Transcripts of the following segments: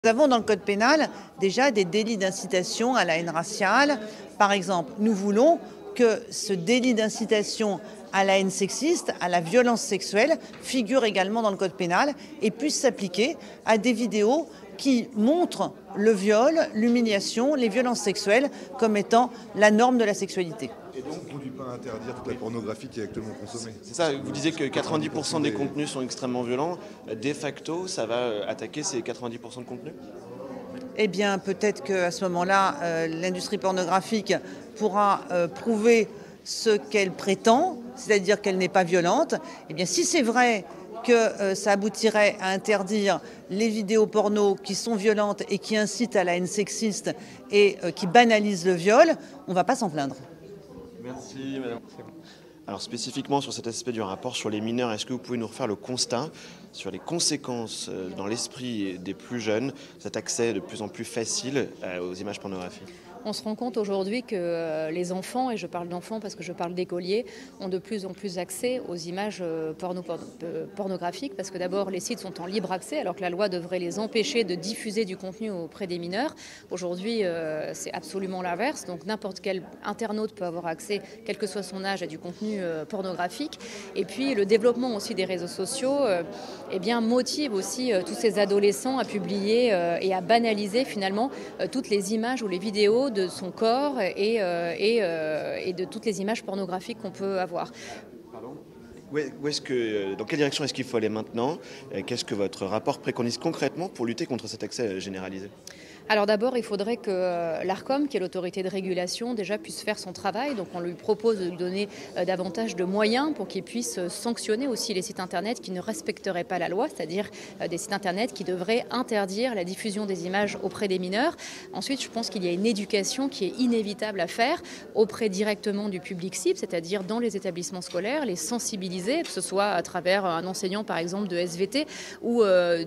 Nous avons dans le code pénal déjà des délits d'incitation à la haine raciale. Par exemple, nous voulons que ce délit d'incitation à la haine sexiste, à la violence sexuelle, figure également dans le code pénal et puisse s'appliquer à des vidéos qui montrent le viol, l'humiliation, les violences sexuelles comme étant la norme de la sexualité. Et donc, on ne voulait pas interdire toute la pornographie qui est actuellement consommée. C'est ça, vous disiez que 90% des contenus sont extrêmement violents. De facto, ça va attaquer ces 90% de contenus ? Eh bien, peut-être qu'à ce moment-là, l'industrie pornographique pourra prouver ce qu'elle prétend, c'est-à-dire qu'elle n'est pas violente. Eh bien, si c'est vrai que ça aboutirait à interdire les vidéos porno qui sont violentes et qui incitent à la haine sexiste et qui banalisent le viol, on ne va pas s'en plaindre. Merci, madame. Alors spécifiquement sur cet aspect du rapport sur les mineurs, est-ce que vous pouvez nous refaire le constat sur les conséquences dans l'esprit des plus jeunes, cet accès de plus en plus facile aux images pornographiques ? On se rend compte aujourd'hui que les enfants, et je parle d'enfants parce que je parle d'écoliers, ont de plus en plus accès aux images pornographiques parce que d'abord les sites sont en libre accès alors que la loi devrait les empêcher de diffuser du contenu auprès des mineurs. Aujourd'hui c'est absolument l'inverse, donc n'importe quel internaute peut avoir accès, quel que soit son âge, à du contenu pornographique. Et puis le développement aussi des réseaux sociaux eh bien, motive aussi tous ces adolescents à publier et à banaliser finalement toutes les images ou les vidéos de son corps et de toutes les images pornographiques qu'on peut avoir. Dans quelle direction est-ce qu'il faut aller maintenant ? Qu'est-ce que votre rapport préconise concrètement pour lutter contre cet accès généralisé ? Alors d'abord, il faudrait que l'Arcom, qui est l'autorité de régulation, déjà puisse faire son travail. Donc on lui propose de lui donner davantage de moyens pour qu'il puisse sanctionner aussi les sites internet qui ne respecteraient pas la loi, c'est-à-dire des sites internet qui devraient interdire la diffusion des images auprès des mineurs. Ensuite, je pense qu'il y a une éducation qui est inévitable à faire auprès directement du public cible, c'est-à-dire dans les établissements scolaires, les sensibiliser, que ce soit à travers un enseignant par exemple de SVT ou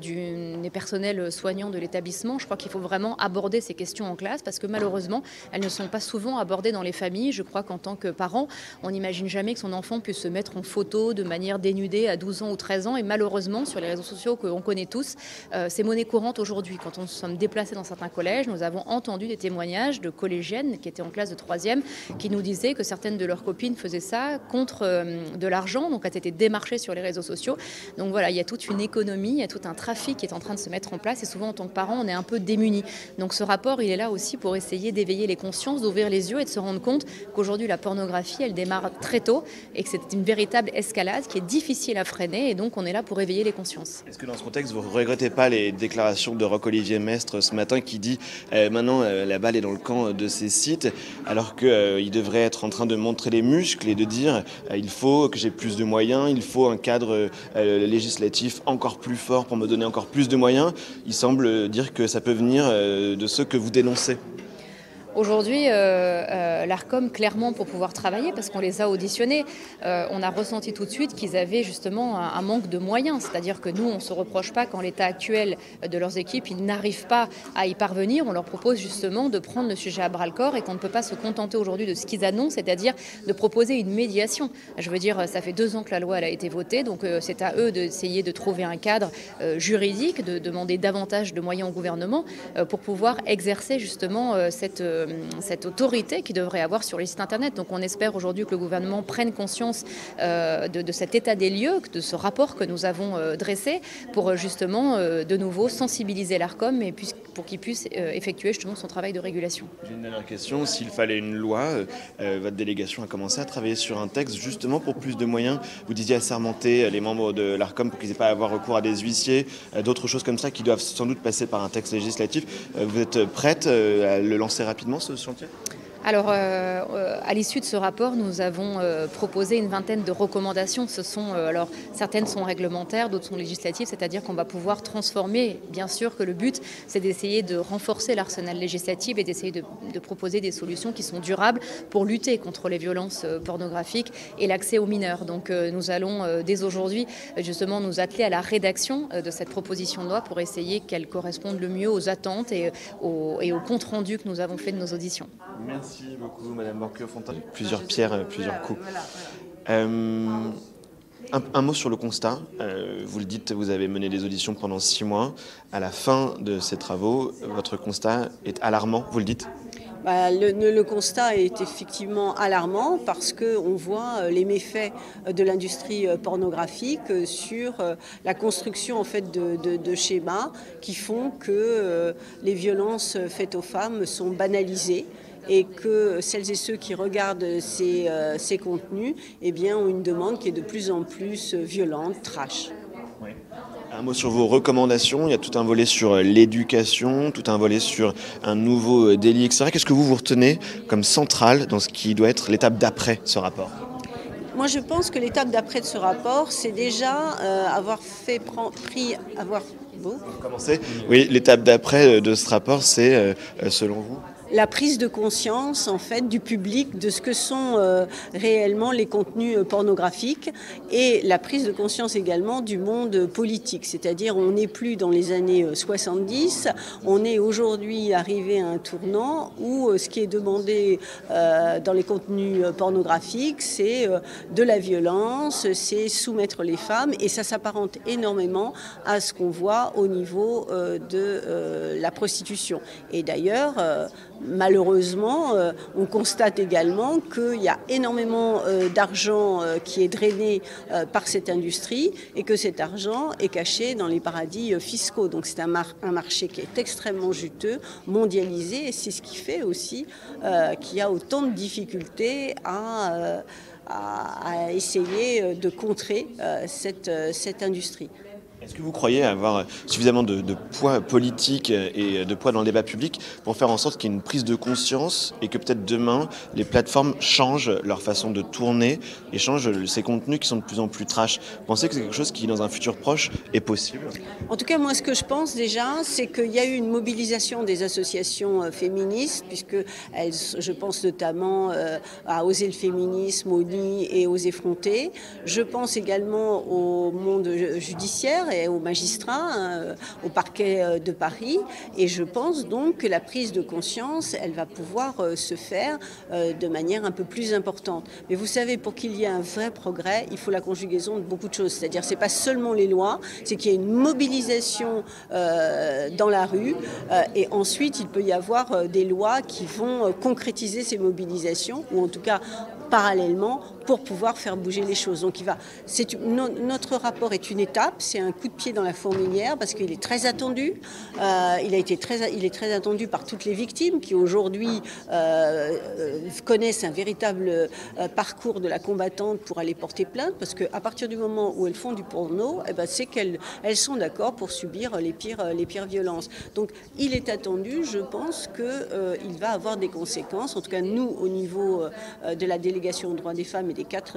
des personnels soignants de l'établissement. Je crois qu'il faut vraiment aborder ces questions en classe parce que malheureusement, elles ne sont pas souvent abordées dans les familles. Je crois qu'en tant que parent, on n'imagine jamais que son enfant puisse se mettre en photo de manière dénudée à 12 ans ou 13 ans. Et malheureusement, sur les réseaux sociaux qu'on connaît tous, c'est monnaie courante aujourd'hui. Quand on nous sommes déplacés dans certains collèges, nous avons entendu des témoignages de collégiennes qui étaient en classe de 3e qui nous disaient que certaines de leurs copines faisaient ça contre de l'argent, donc elles étaient démarchées sur les réseaux sociaux. Donc voilà, il y a toute une économie, il y a tout un trafic qui est en train de se mettre en place et souvent en tant que parent, on est un peu démunis. Donc ce rapport, il est là aussi pour essayer d'éveiller les consciences, d'ouvrir les yeux et de se rendre compte qu'aujourd'hui la pornographie, elle démarre très tôt et que c'est une véritable escalade qui est difficile à freiner et donc on est là pour éveiller les consciences. Est-ce que dans ce contexte, vous ne regrettez pas les déclarations de Roch-Olivier Mestre ce matin qui dit maintenant la balle est dans le camp de ces sites alors qu'il devrait être en train de montrer les muscles et de dire il faut que j'ai plus de moyens, il faut un cadre législatif encore plus fort pour me donner encore plus de moyens. Il semble dire que ça peut venir de ceux que vous dénoncez. Aujourd'hui, l'Arcom, clairement, pour pouvoir travailler, parce qu'on les a auditionnés, on a ressenti tout de suite qu'ils avaient justement un manque de moyens. C'est-à-dire que nous, on ne se reproche pas qu'en l'état actuel de leurs équipes, ils n'arrivent pas à y parvenir. On leur propose justement de prendre le sujet à bras-le-corps et qu'on ne peut pas se contenter aujourd'hui de ce qu'ils annoncent, c'est-à-dire de proposer une médiation. Je veux dire, ça fait 2 ans que la loi elle a été votée, donc c'est à eux d'essayer de trouver un cadre juridique, de demander davantage de moyens au gouvernement pour pouvoir exercer justement cette autorité qu'il devrait avoir sur les sites internet. Donc on espère aujourd'hui que le gouvernement prenne conscience de cet état des lieux, de ce rapport que nous avons dressé pour justement de nouveau sensibiliser l'Arcom et pour qu'il puisse effectuer justement son travail de régulation. J'ai une dernière question. S'il fallait une loi, votre délégation a commencé à travailler sur un texte justement pour plus de moyens. Vous disiez assermenter les membres de l'Arcom pour qu'ils n'aient pas à avoir recours à des huissiers, d'autres choses comme ça qui doivent sans doute passer par un texte législatif. Vous êtes prête à le lancer rapidement ce chantier ? Alors, à l'issue de ce rapport, nous avons proposé une vingtaine de recommandations. Alors, certaines sont réglementaires, d'autres sont législatives, c'est-à-dire qu'on va pouvoir transformer. Bien sûr que le but, c'est d'essayer de renforcer l'arsenal législatif et d'essayer de proposer des solutions qui sont durables pour lutter contre les violences pornographiques et l'accès aux mineurs. Donc, nous allons dès aujourd'hui justement nous atteler à la rédaction de cette proposition de loi pour essayer qu'elle corresponde le mieux aux attentes et au compte rendu que nous avons fait de nos auditions. Merci beaucoup, Madame Borchio-Fontan. Plusieurs pierres, plusieurs coups. Un mot sur le constat. Vous le dites, vous avez mené des auditions pendant 6 mois. À la fin de ces travaux, votre constat est alarmant, vous le dites ? Le constat est effectivement alarmant parce qu'on voit les méfaits de l'industrie pornographique sur la construction en fait de schémas qui font que les violences faites aux femmes sont banalisées et que celles et ceux qui regardent ces contenus eh bien, ont une demande qui est de plus en plus violente, trash. Oui. Un mot sur vos recommandations. Il y a tout un volet sur l'éducation, tout un volet sur un nouveau délit, etc. Qu'est-ce que vous retenez comme central dans ce qui doit être l'étape d'après ce rapport ? Moi, je pense que l'étape d'après de ce rapport, c'est déjà avoir Commencez. Oui, l'étape d'après de ce rapport, c'est, selon vous ? La prise de conscience en fait du public de ce que sont réellement les contenus pornographiques et la prise de conscience également du monde politique. C'est-à-dire on n'est plus dans les années 70, on est aujourd'hui arrivé à un tournant où ce qui est demandé dans les contenus pornographiques, c'est de la violence, c'est soumettre les femmes et ça s'apparente énormément à ce qu'on voit au niveau de la prostitution. Et d'ailleurs, malheureusement, on constate également qu'il y a énormément d'argent qui est drainé par cette industrie et que cet argent est caché dans les paradis fiscaux. Donc c'est un marché qui est extrêmement juteux, mondialisé, et c'est ce qui fait aussi qu'il y a autant de difficultés à essayer de contrer cette industrie. Est-ce que vous croyez avoir suffisamment de poids politique et de poids dans le débat public pour faire en sorte qu'il y ait une prise de conscience et que peut-être demain, les plateformes changent leur façon de tourner et changent ces contenus qui sont de plus en plus trash ? Vous pensez que c'est quelque chose qui, dans un futur proche, est possible ? En tout cas, moi, ce que je pense déjà, c'est qu'il y a eu une mobilisation des associations féministes, puisque je pense notamment à Oser le féminisme, au NI et aux effrontés. Je pense également au monde judiciaire et aux magistrats, au parquet de Paris. Et je pense donc que la prise de conscience, elle va pouvoir se faire de manière un peu plus importante. Mais vous savez, pour qu'il y ait un vrai progrès, il faut la conjugaison de beaucoup de choses. C'est-à-dire, c'est pas seulement les lois, c'est qu'il y a une mobilisation dans la rue. Et ensuite, il peut y avoir des lois qui vont concrétiser ces mobilisations, ou en tout cas parallèlement, pour pouvoir faire bouger les choses. Donc notre rapport est une étape, c'est un coup de pied dans la fourmilière parce qu'il est très attendu. Il est très attendu par toutes les victimes qui aujourd'hui connaissent un véritable parcours de la combattante pour aller porter plainte, parce qu'à partir du moment où elles font du porno, c'est qu'elles sont d'accord pour subir les pires violences. Donc il est attendu, je pense qu'il va avoir des conséquences. En tout cas, nous, au niveau de la délégation aux droits des femmes et des 4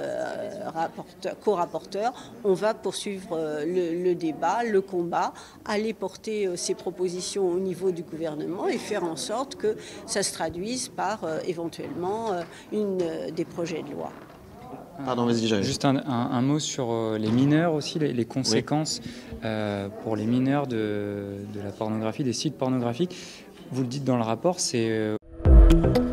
co-rapporteurs, on va poursuivre le débat, le combat, aller porter ces propositions au niveau du gouvernement et faire en sorte que ça se traduise par éventuellement des projets de loi. Pardon, vas-y, j'arrive. Juste un mot sur les mineurs aussi, les conséquences pour les mineurs de la pornographie, des sites pornographiques. Vous le dites dans le rapport, c'est...